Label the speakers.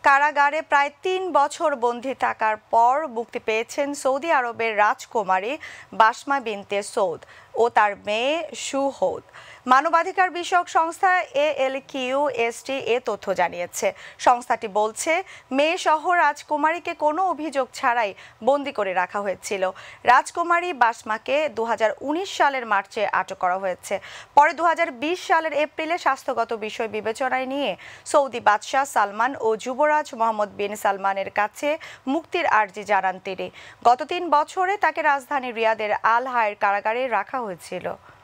Speaker 1: কারাগারে প্রায় ৩ বছর বন্দী থাকার পর মুক্তি পেয়েছেন সৌদি আরবের রাজকুমারী বাসমা বিনতে সৌদ ও তার মেয়ে শুহৌদ। মানবাধিকার বিষয়ক সংস্থা ALQST এ তথ্য জানিয়েছে। সংস্থাটি বলছে, মেয়ে সহ রাজকুমারীকে কোনো অভিযোগ ছাড়াই বন্দী করে রাখা হয়েছিল। রাজকুমারী বাসমাকে ২০১৯ সালের মার্চে আটক করা হয়েছে। পরে ২০২০ সালের এপ্রিলে স্বাস্থ্যগত বিষয় বিবেচনায় নিয়ে সৌদি বাদশাহ সালমান ও যুবরাজ মোহাম্মদ বিন সালমানের কাছে মুক্তির আর্জি জানান তিনি। গত ৩ বছরে তাকে রাজধানী রিয়াদের আল হায়ের কারাগারে রাখা হয়েছিল।